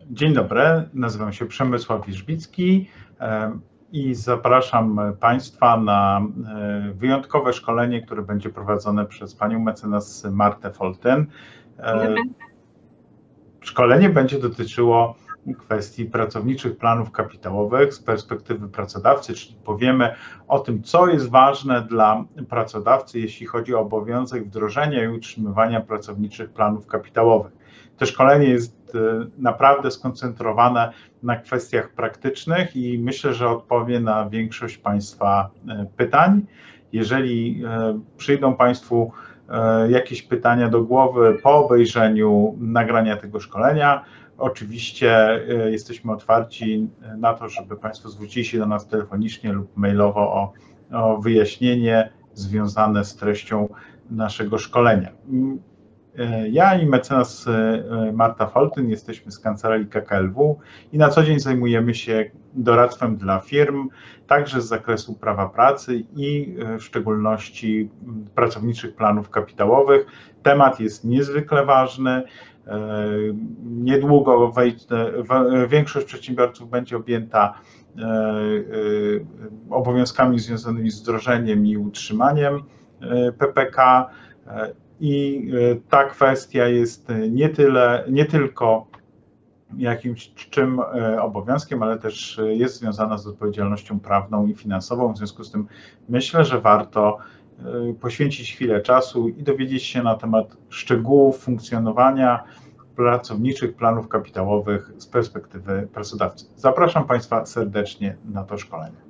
Dzień dobry, nazywam się Przemysław Wierzbicki i zapraszam Państwa na wyjątkowe szkolenie, które będzie prowadzone przez panią mecenas Martę Foltyn. Szkolenie będzie dotyczyło kwestii pracowniczych planów kapitałowych z perspektywy pracodawcy, czyli powiemy o tym, co jest ważne dla pracodawcy, jeśli chodzi o obowiązek wdrożenia i utrzymywania pracowniczych planów kapitałowych. To szkolenie jest naprawdę skoncentrowane na kwestiach praktycznych i myślę, że odpowie na większość Państwa pytań. Jeżeli przyjdą Państwu jakieś pytania do głowy po obejrzeniu nagrania tego szkolenia, oczywiście jesteśmy otwarci na to, żeby Państwo zwrócili się do nas telefonicznie lub mailowo o wyjaśnienie związane z treścią naszego szkolenia. Ja i mecenas Marta Foltyn jesteśmy z kancelarii KKLW i na co dzień zajmujemy się doradztwem dla firm, także z zakresu prawa pracy i w szczególności pracowniczych planów kapitałowych. Temat jest niezwykle ważny. Niedługo większość przedsiębiorców będzie objęta obowiązkami związanymi z wdrożeniem i utrzymaniem PPK. I ta kwestia jest nie tylko jakimś obowiązkiem, ale też jest związana z odpowiedzialnością prawną i finansową. W związku z tym myślę, że warto poświęcić chwilę czasu i dowiedzieć się na temat szczegółów funkcjonowania pracowniczych planów kapitałowych z perspektywy pracodawcy. Zapraszam Państwa serdecznie na to szkolenie.